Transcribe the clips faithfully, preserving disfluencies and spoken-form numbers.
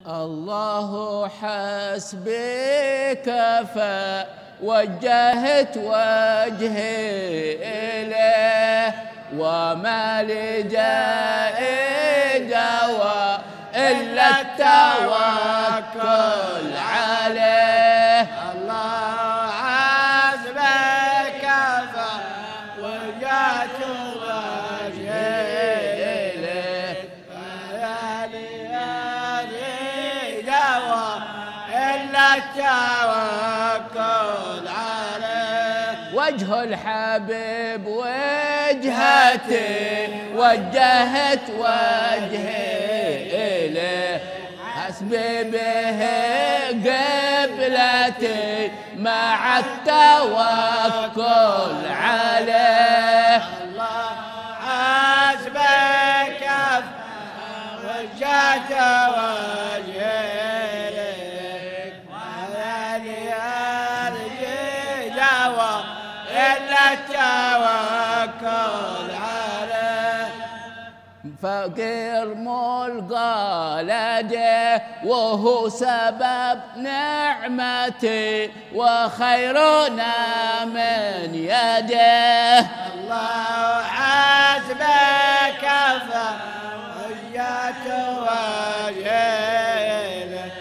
الله حسبي كفى وجهت وجهي إليه وما لجائي دواء إلا التوكل عليه. الله حسبي كفى وجهت وجهي إليه وما لجائي دواء إلا التوكل عليه. وجه الحبيب وجهتي وجهت وجهي إليه حسبي به قبلتي مع التوكل عليه. الله حسبي كفى وجهت وجهي إليك وما لي أرجي دواء إلا التوكل عليه. فقير ملقى لديه وهو سبب نعمتي وخيرنا من يده. الله حسبي كفى وجهت وجهي إليك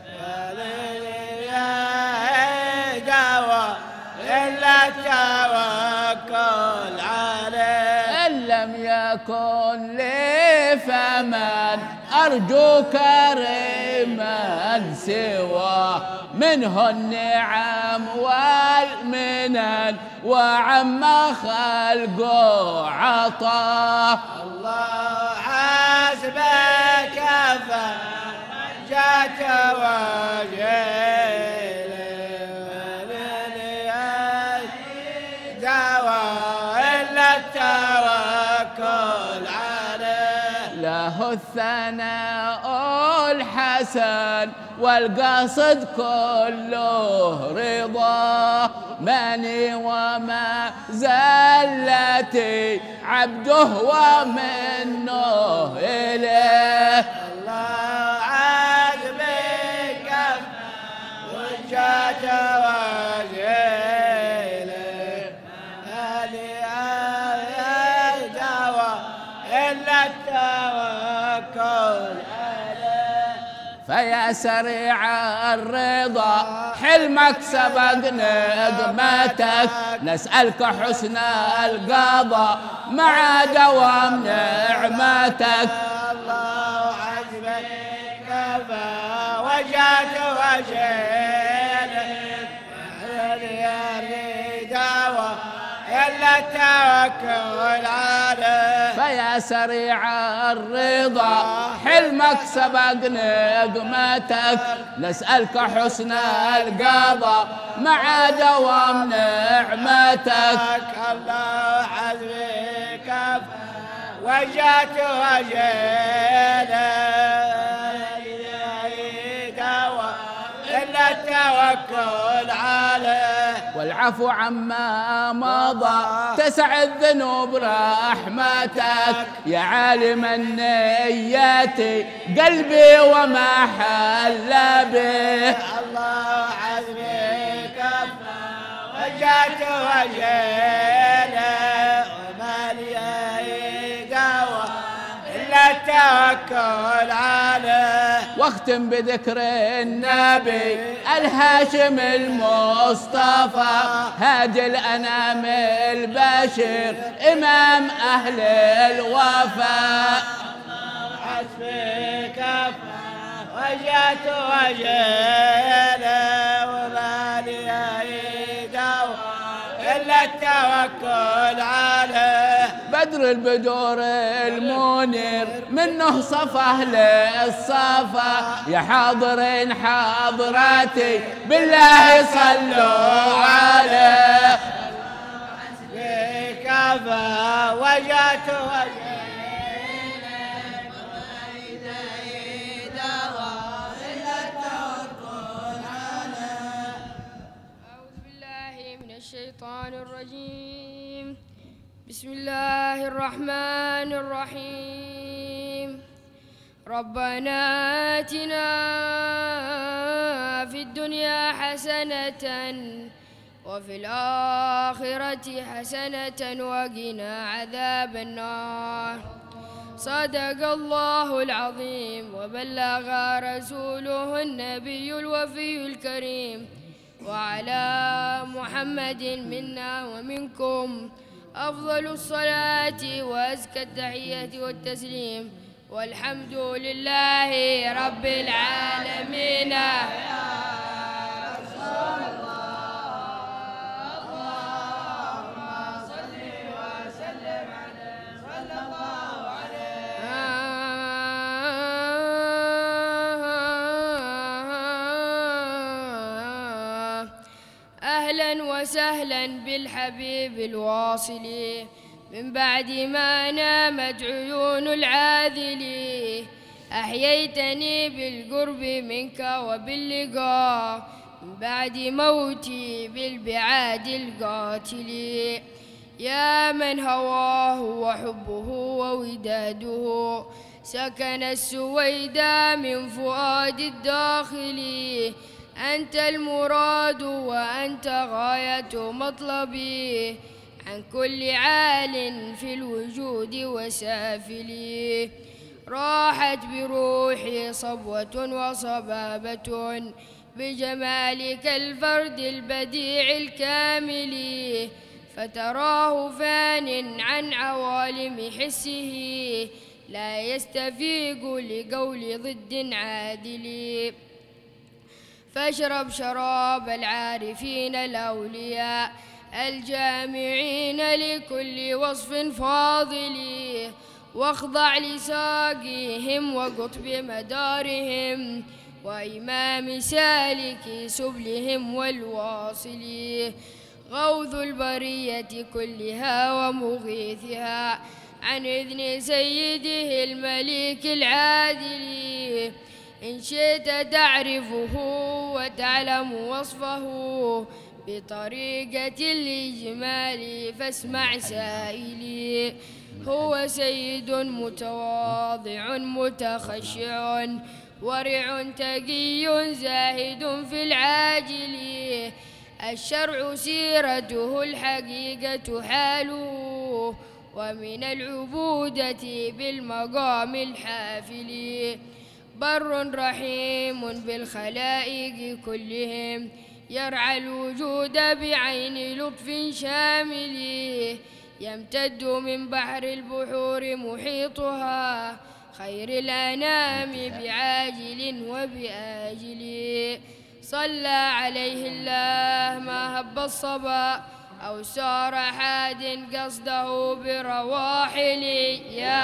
وما لي دواء إلا التوكل عليه. إن لم يكن لي فمن أرجو كريما سواه منه النعم والمنن وعم خلقه عطاه. الله حسبي كفى وجهت وجهي إليك دواء إلا التوكل عليه. له الثناء الحسن والقصد كله رضاه مني وما زلتي عبده ومنه إليه. الله حسبي كفى وجهت وجهي إليك ما لي دواء إلا التوكل عليه. فيا سريع الرضا حلمك سبق نقمتك نسألك حسن القضاء مع دوام نعمتك. الله حسبي كفى وجهت وجهي إليك ما لي دواء إلا التوكل عليه. فيا سريع الرضا حلمك سبق نقمتك نسألك حسن القضاء مع دوام نعمتك. الله حسبي كفى وجهت وجهي إليك دواء إلا التوكل عليه. والعفو عما مضى تسع الذنوب رحمتك يا عالم النيات قلبي وما حل به. الله حسبي كفى وجهت وجهي وما لي دواء إلا التوكل عليه. واختم بذكر النبي الهاشم المصطفى هادي الأنام البشير إمام أهل الوفاء. الله حسبي كفى وجهت وجهي وما لي دواء إلا التوكل عليه. بدر البدور المنير منه صفه للصفا يا حاضرين حاضراتي بالله صلوا عليه. حسبي كفى وجهت وجهي الشيطان الرجيم. بسم الله الرحمن الرحيم. ربنا آتنا في الدنيا حسنة وفي الآخرة حسنة وقنا عذاب النار. صدق الله العظيم وبلغ رسوله النبي الوفي الكريم. وعلى محمد منا ومنكم أفضل الصلاة وأزكى التحية والتسليم، والحمد لله رب العالمين. أهلا وسهلا بالحبيب الواصل من بعد ما نامت عيون العاذل. أحييتني بالقرب منك وباللقاء من بعد موتي بالبعاد القاتل. يا من هواه وحبه ووداده سكن السويدا من فؤاد الداخل. أنت المراد وأنت غاية مطلبي عن كل عال في الوجود وسافلي. راحت بروحي صبوة وصبابة بجمالك الفرد البديع الكامل، فتراه فان عن عوالم حسه لا يستفيق لقول ضد عادل. فاشرب شراب العارفين الأولياء الجامعين لكل وصف فاضل، واخضع لساقيهم وقطب مدارهم وإمام سالك سبلهم والواصل. غوث البرية كلها ومغيثها عن إذن سيده الملك العادل. إن شئت تعرفه وتعلم وصفه بطريقة الإجمال فاسمع سائلي. هو سيد متواضع متخشع ورع تقي زاهد في العاجل. الشرع سيرته الحقيقة حاله ومن العبودة بالمقام الحافل. بر رحيم بالخلائق كلهم يرعى الوجود بعين لطف شامل. يمتد من بحر البحور محيطها خير الأنام بعاجل وبآجل. صلى عليه الله ما هب الصبا أو سار حاد قصده برواحل. يا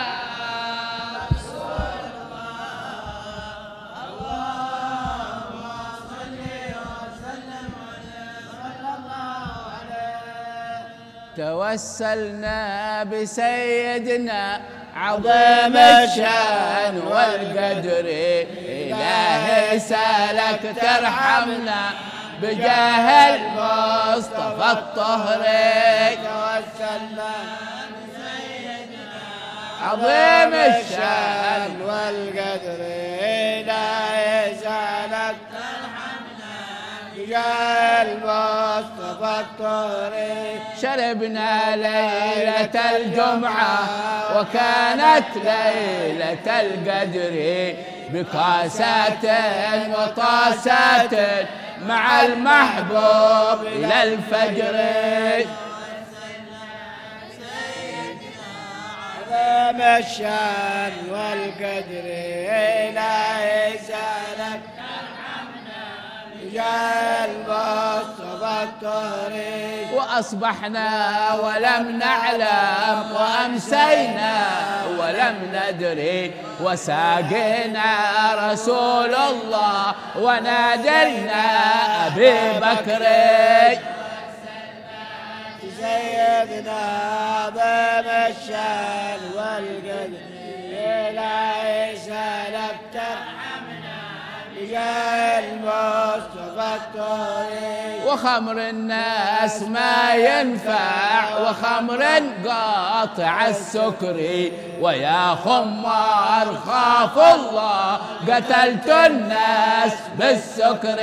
توسلنا بسيدنا عظيم الشان والقدر، إلهي سالك ترحمنا بجاه المصطفى الطهري. توسلنا بسيدنا عظيم الشان والقدر، إلهي سالك ترحمنا بجاه المصطفى الطهري. شربنا ليلة الجمعة وكانت ليلة القدر بكاسات وطاسات مع المحبوب إلى الفجر. عظيم الشان والقدر، إلهي سالك يا المصطفى الطهري. وأصبحنا ولم نعلم وأمسينا ولم ندري، وساقنا رسول الله ونادينا أبي بكر. سيدنا عظيم الشان والقدر، إلهي سالك ترحمنا بجاه المصطفى الطهري. وخمر الناس ما ينفع وخمر قاطع السكر، ويا خمار خاف الله قتلت الناس بالسكر.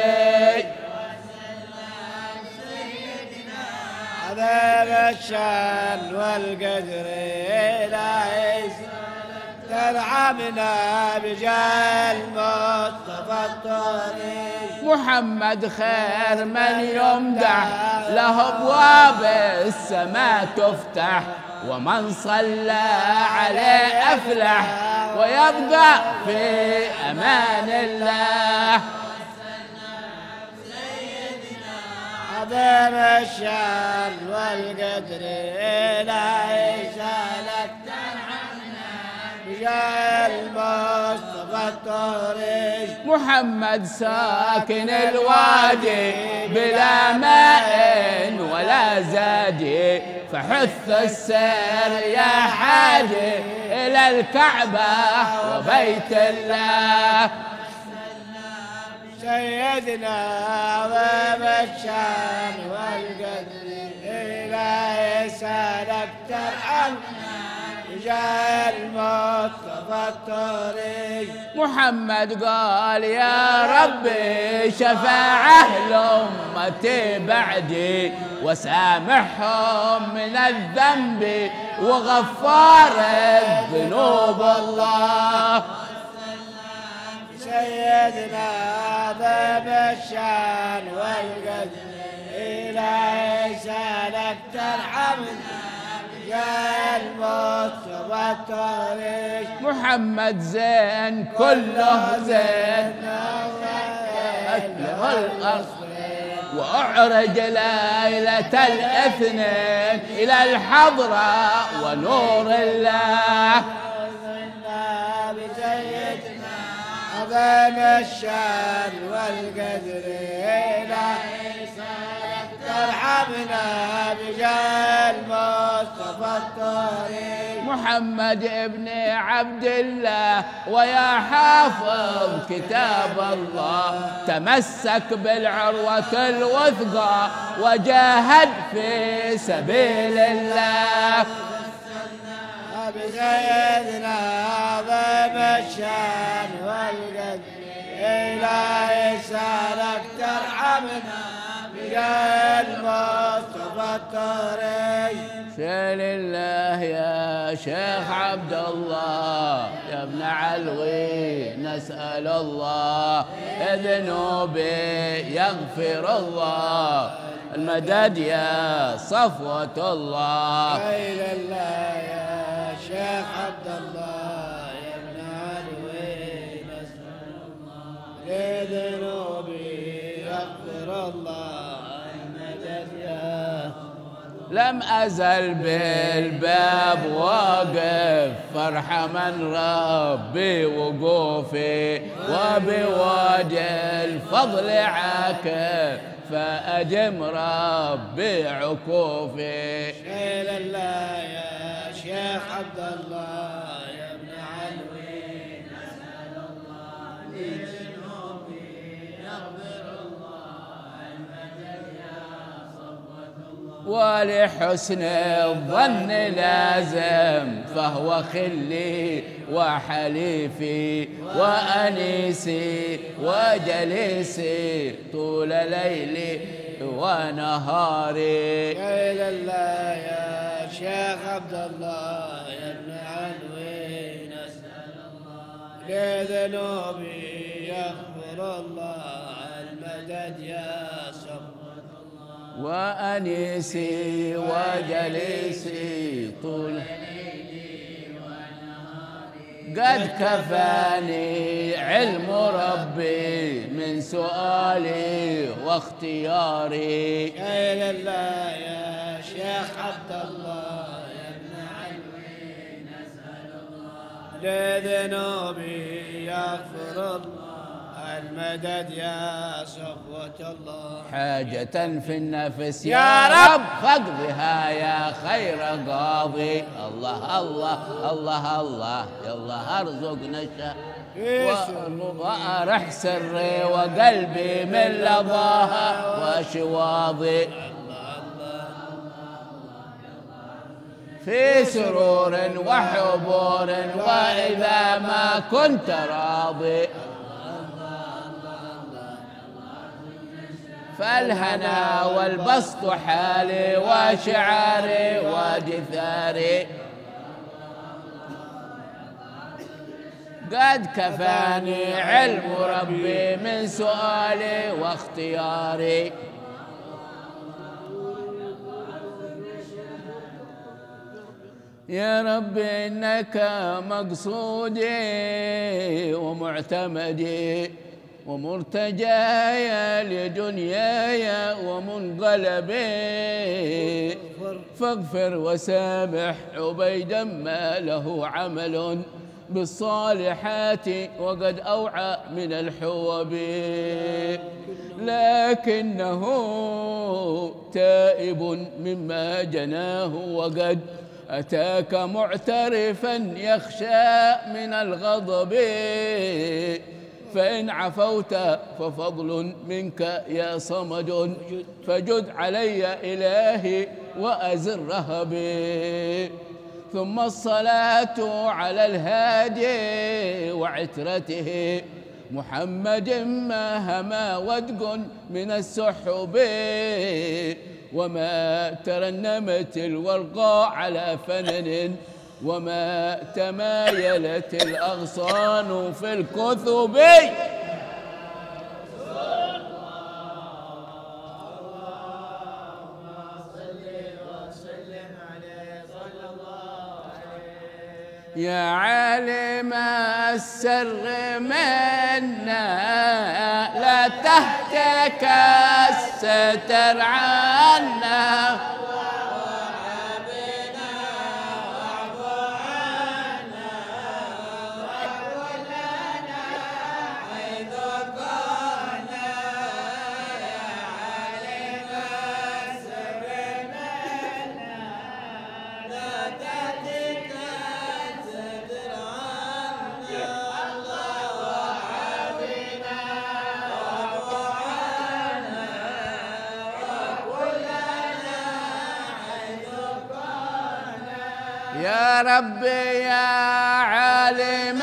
عذاب الشان والقدر لا ترحمنا بجاه المصطفى الطريق. محمد خير من يمدح له ابواب السماء تفتح، ومن صلى عليه افلح ويبقى في امان الله. عظيم الشان والقدر لا يسالك ترحمنا بجاه المصطفى الطريق. محمد ساكن الوادي بلا ماء ولا زاد، فحث السير يا حاجي إلى الكعبة وبيت الله. سيدنا عظيم الشان والقدر لا يسالك ترحمنا بجاه المصطفى الطريق. محمد قال يا ربي شفاعة لأمتي بعدي، وسامحهم من الذنب وغفار الذنوب الله. سيدنا عظيم الشان والقدر لا يسالك ترحمنا يا المصطفى الطريق. محمد زين كله زين له الأرض، وأعرج ليلة الاثنين إلى الحضرة ونور الله. عظيم الشان والقدر لا يسالك ترحمنا بجاه المصطفى الطريق. محمد ابن عبد الله ويا حافظ كتاب الله، تمسك بالعروة الوثقى وجاهد في سبيل الله. بسيدنا عظيم الشان والقدر لا يسالك ترحمنا بجاه المصطفى الطريق. شيل الله يا شيخ عبد الله يا ابن علوي، نسأل الله ذنوبي يغفر الله، المدد يا صفوة الله. خير الله يا شيخ عبد الله يا ابن علوي، نسأل الله لذنوبي يغفر الله، المدد يا. لم أزل بالباب واقف فرح من ربي وقوفي، وبوادي الفضل عاكف فأجم ربي عكوفي. شيل الله يا شيخ عبد الله يا ابن علوي، نسأل الله لذنوبي يغفر الله، المدد يا صفوة الله. ولحسن الظن لازم فهو خلي وحليفي وأنيسي وجليسي طول ليلي ونهاري. شيل الله يا شيخ عبد الله يا ابن علوي، نسأل الله لذنوبي يغفر الله، المدد يا صفوة الله. وأنيسي وجليسي طول قد كفاني علم ربي من سؤالي واختياري. شيل الله يا شيخ عبد الله يا ابن علوي، نسأل الله لذنوبي يغفر الله، المدد يا صفوة الله. حاجة في النفس يا رب فاقضها يا خير قاضي. الله الله الله الله يلا ارزقنا الشهادة. وأرح سري وقلبي من لظاها وشواظي في سرور وحبور وإذا ما كنت راضي فالهنا والبسط حالي وشعاري ودثاري قد كفاني علم ربي من سؤالي واختياري يا رب إنك مقصودي ومعتمدي ومرتجاي لدنياي ومنقلبي فاغفر وسامح عبيدا ما له عمل بالصالحات وقد أوعى من الحوب لكنه تائب مما جناه وقد أتاك معترفا يخشى من الغضب فإن عفوت ففضل منك يا صمد فجد علي إلهي وأزر رهبي ثم الصلاة على الهادي وعترته محمد ما هما ودق من السحب وما ترنمت الورقاء على فنن وما تمايلت الأغصان في الكثب يا عالم السر منا لا تهتك الستر عنا يا ربي يا عالم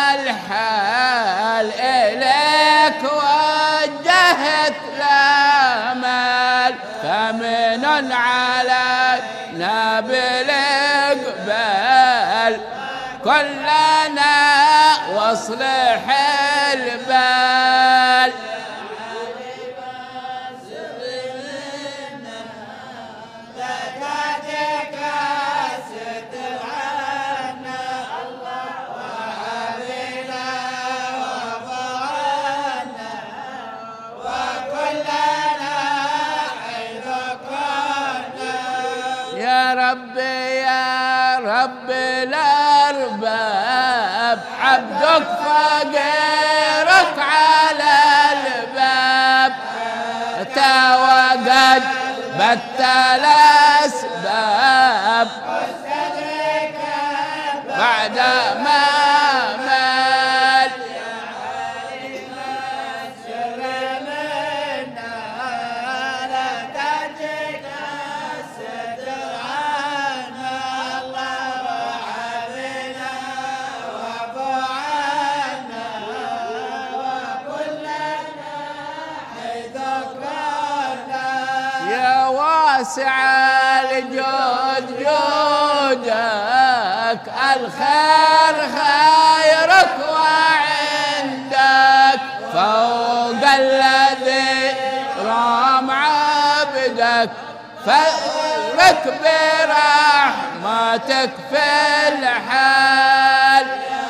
الحال إليك وجهت الآمال فمن علينا بالإقبال كلنا واصلح البال يا ربي يا رب الأرباب عبدك فقيرك على الباب توقد بتل أسباب بعد ما مال واسع الجود جودك الخير خيرك وعندك فوق الذي رام عبدك فارك برحمتك في الحال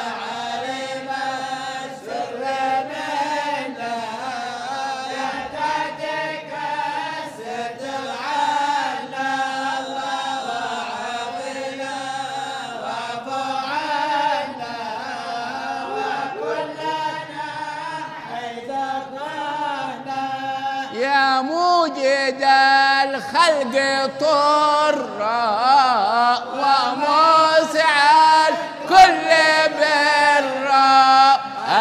يا موجد الخلق طرا وموسع الكل برا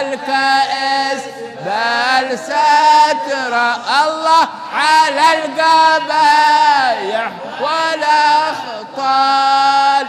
الكائس بل ستر الله على القبايح والأخطال.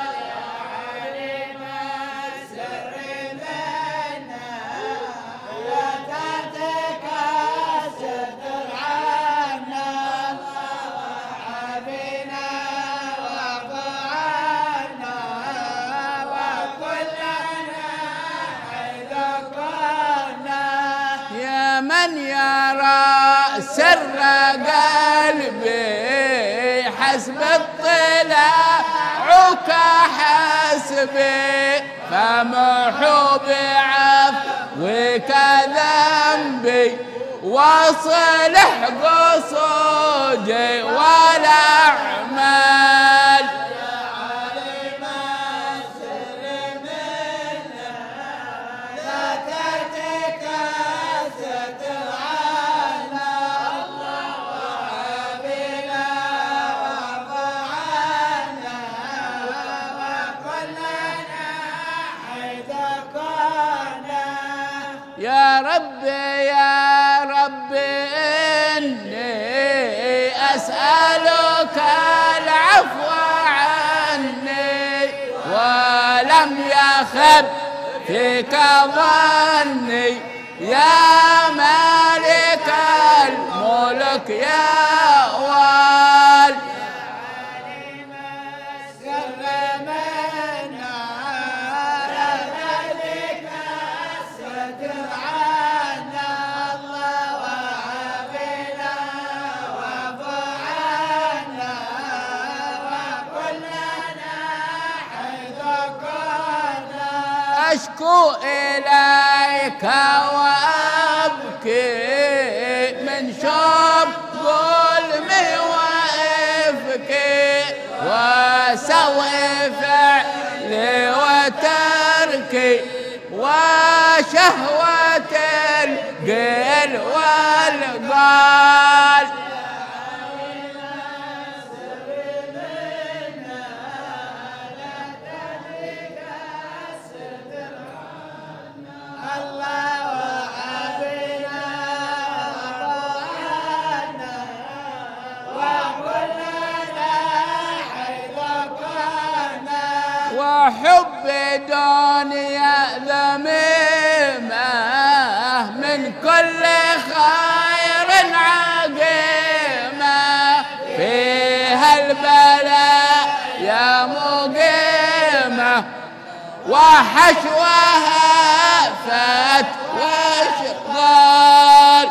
من يرى سر قلبي حسب اطلاعك حسبي فمحو بعفوك ذنبي واصلح قصودي والأعمال. يا ربي يا ربي إني أسألك العفو عني ولم يخب فيك ظني يا مالك الملك يا وال. أشكو إليك وأبكي من شوق ظلمي وإفكي وسوء فعلي وتركي وشهوة القيل والقال. وحب دنيا ذميمة من كل خير عقيمة فيها البلاء يا مقيمة وحشوها فات واشغال.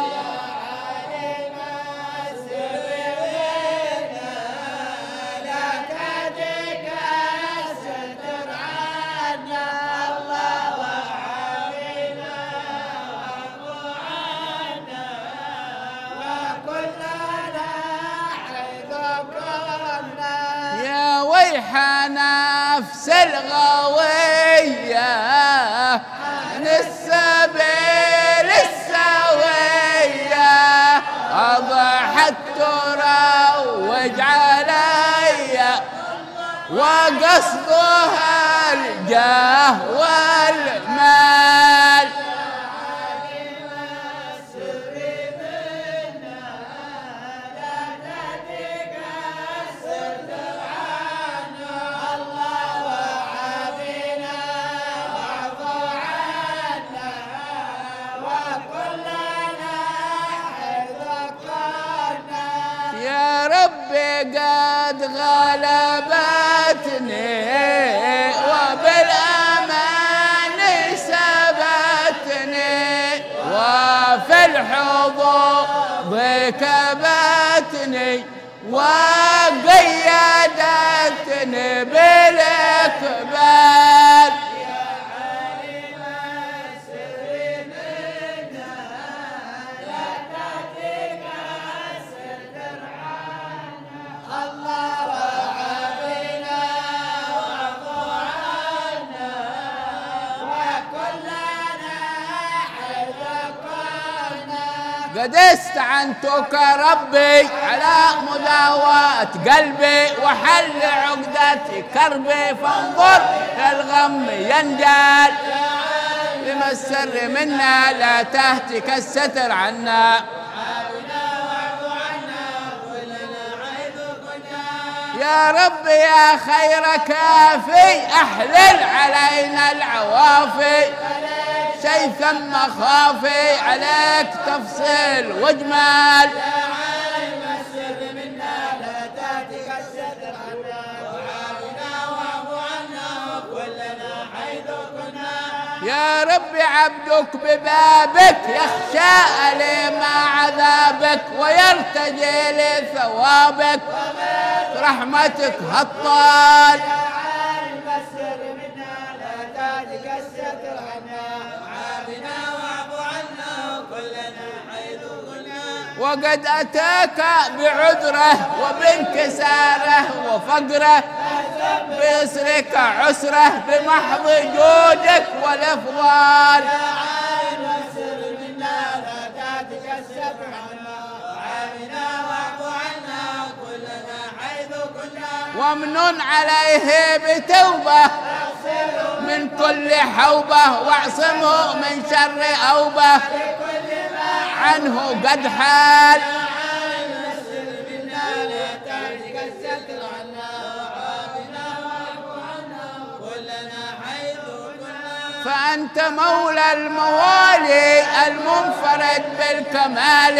ويح نفس الغوية من السبيل السوية أضحت تروج علي وقصدها الجاه والمال. قد غلبتني وبالأمان سبتني وفي الحظوظ كبتني وقيدتني بالإقبال. قد استعنتك ربي على مداواة قلبي وحل عقدة كربي فانظر للغم ينجال. عالم السر منا لا تهتك الستر عنا. يا رب يا خير كافي أحلل علينا العوافي، شي ثم خافي عليك تفصيل واجمال. يا عالم السر منا لا تهتك الستر عنا، وعافنا واعف عنا وكلنا حيث كنا. يا رب عبدك ببابك يخشى أليم عذابك ويرتجي لثوابك، رحمتك هالطال. يا عالم السر منا لا تهتك الستر عنا، وعافنا واعف عنا وكلنا حيث كنا. وقد أتاك بعذره وبانكساره وفقره، بيسرك عسره بمحض جودك والأفضال. يا عالم السر منا لا تهتك الستر عنا، وعافنا واعف عنا وكلنا حيث كنا. وامنن عليه بتوبة من كل حوبة، واعصمه من شر أوبة عنه قد حال. فأنت مولى الموالي المنفرد بالكمال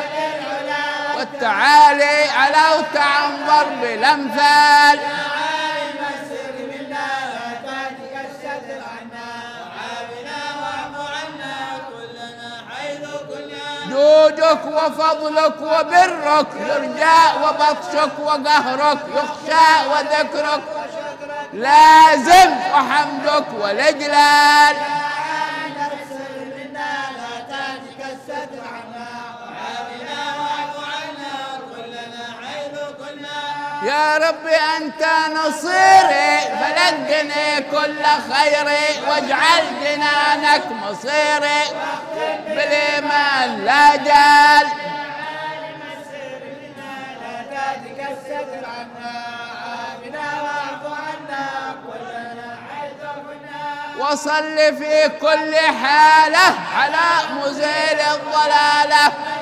والتعالي، علوت عن ضرب الأمثال. يا عالم السر منا لا تهتك الستر عنا، وعافنا واعف عنا كلنا حيث كنا. جودك وفضلك وبرك يرجى، وبطشك وقهرك يخشى، وذكرك لازم وحمدك والإجلال. يا عالم السر منا لا تهتك الستر عنا، وعافنا واعف عنا كلنا حيث كنا. يا رب أنت نصيري فلقني كل خيري، واجعل جنانك مصيري بالإيمان لا جال. يا عالم السر منا لا تهتك الستر عنا، وعافنا واعف عنا كلنا حيث كنا. وصل في كل حالة على مزيل الضلالة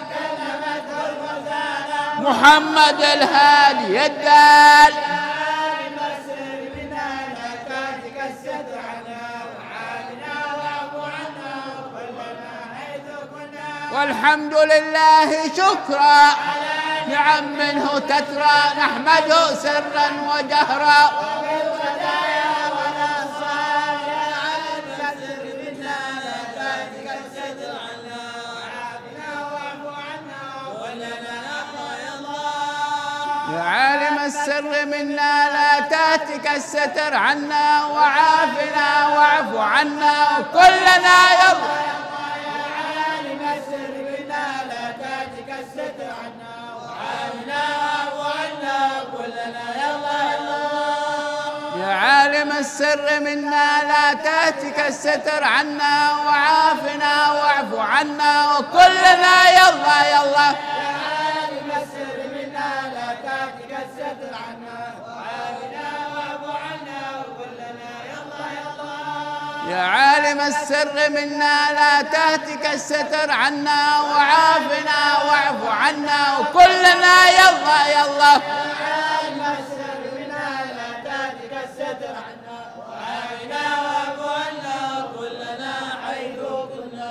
محمد الهادي الدال. يا عالم السر منا لا تهتك الستر عنا، وعافنا واعف عنا كلنا حيث كنا. والحمد لله شكرا نعم منه تترى، نحمده سرا وجهرا. وبالودايا والأنصار يا عالم السر منا لا تهتك الستر عنا، وعافنا واعف عنا كلنا يا الله. يا عالم السر منا لا تهتك الستر عنا، وعافنا واعف عنا وكلنا يلا. يا عالم السر منا لا تهتك الستر عنا، وعافنا واعف عنا كلنا يلا يلا. يا عالم السر منا لا تهتك الستر عنا، وعافنا واعف عنا وكلنا يلا يلا. يا عالم السر منا لا تهتك الستر عنا، وعافنا واعف عنا وكلنا يلا يلا. يا عالم السر منا لا تهتك الستر عنا، وعافنا واعف عنا وكلنا يلا يلا. يا عالم السر منا لا تهتك الستر عنا، وعافنا واعف عنا كلنا حيث كنا.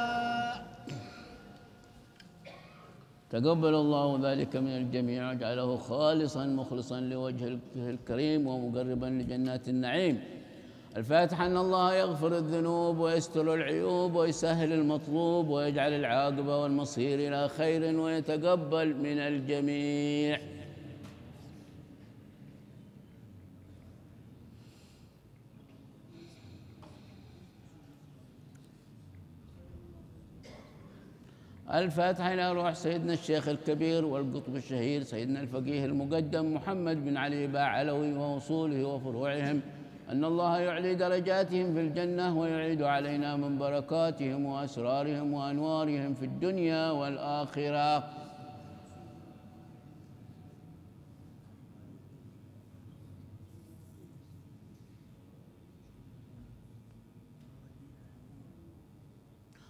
تقبل الله ذلك من الجميع، واجعله خالصا مخلصا لوجهه الكريم ومقربا لجنات النعيم. الفاتحة أن الله يغفر الذنوب ويستر العيوب ويسهل المطلوب ويجعل العاقبة والمصير إلى خير ويتقبل من الجميع. الفاتحة إلى روح سيدنا الشيخ الكبير والقطب الشهير سيدنا الفقيه المقدم محمد بن علي باع علوي ووصوله وفروعهم، أن الله يعلي درجاتهم في الجنة ويعيد علينا من بركاتهم وأسرارهم وأنوارهم في الدنيا والآخرة.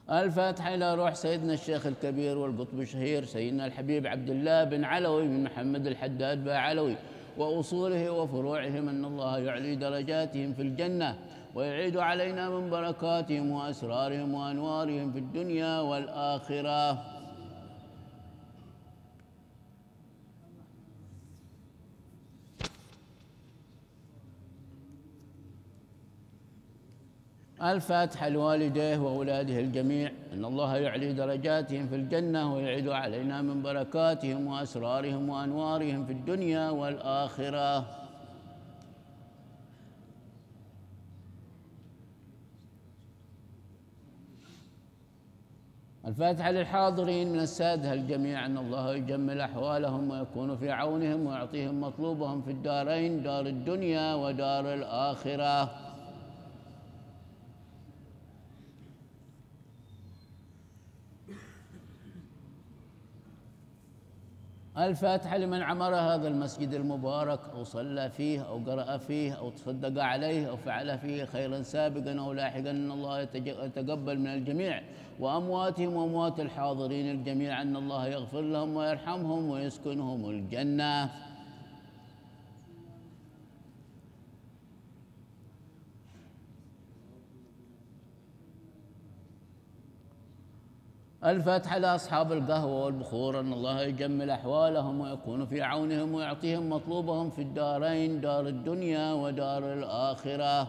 الفاتحة إلى روح سيدنا الشيخ الكبير والقطب الشهير سيدنا الحبيب عبد الله بن علوي بن محمد الحداد با علوي وأصوله وفروعهم أن الله يعلي درجاتهم في الجنة ويعيد علينا من بركاتهم وأسرارهم وأنوارهم في الدنيا والآخرة. الفاتحة لوالديه وأولاده الجميع أن الله يعلي درجاتهم في الجنة ويعيد علينا من بركاتهم وأسرارهم وأنوارهم في الدنيا والآخرة. الفاتحة للحاضرين من السادة الجميع أن الله يجمل أحوالهم ويكون في عونهم ويعطيهم مطلوبهم في الدارين دار الدنيا ودار الآخرة. الفاتحة لمن عمر هذا المسجد المبارك أو صلى فيه أو قرأ فيه أو تصدق عليه أو فعل فيه خيرا سابقا أو لاحقا أن الله يتقبل من الجميع وأمواتهم وأموات الحاضرين الجميع أن الله يغفر لهم ويرحمهم ويسكنهم الجنة. الفاتحة لأصحاب القهوة والبخور أن الله يجمل أحوالهم ويكون في عونهم ويعطيهم مطلوبهم في الدارين دار الدنيا ودار الآخرة.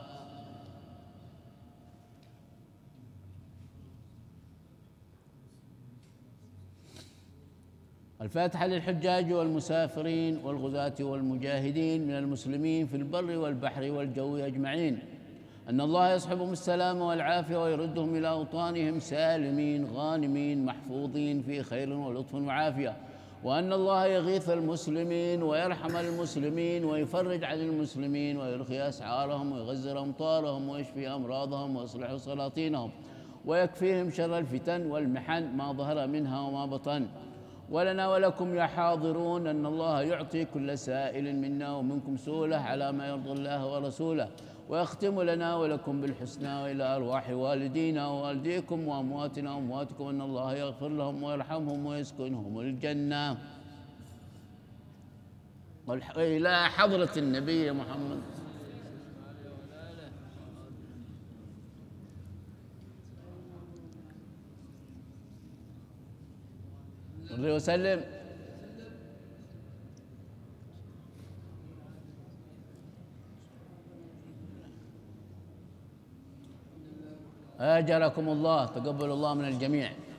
الفاتحة للحجاج والمسافرين والغزاة والمجاهدين من المسلمين في البر والبحر والجو أجمعين أن الله يصحبهم السلامة والعافية ويردهم إلى أوطانهم سالمين غانمين محفوظين في خير ولطف وعافية وأن الله يغيث المسلمين ويرحم المسلمين ويفرج عن المسلمين ويرخي أسعارهم ويغزر أمطارهم ويشفي أمراضهم ويصلح سلاطينهم ويكفيهم شر الفتن والمحن ما ظهر منها وما بطن. ولنا ولكم يا حاضرون أن الله يعطي كل سائل منا ومنكم سؤله على ما يرضي الله ورسوله ويختم لنا ولكم بالحسنى وإلى أرواح والدينا ووالديكم وأمواتنا وأمواتكم أن الله يغفر لهم ويرحمهم ويسكنهم الجنة. إلى حضرة النبي محمد صلى الله عليه وسلم. أجركم الله، تقبل الله من الجميع.